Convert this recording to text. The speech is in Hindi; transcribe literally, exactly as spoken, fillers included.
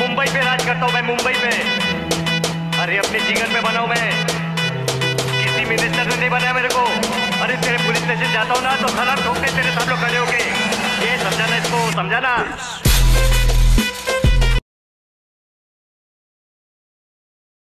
मुंबई पे राज करता हूँ मैं, मुंबई पे। अरे अपने जीवन पे बना हूँ मैं, किसी मिनिस्टर ने नहीं बनाया मेरे को। अरे तेरे पुलिस स्टेशन जाता हूँ ना तो सलाम ठोकते तेरे सब लोग खड़े होके। ये समझाना, इसको समझाना।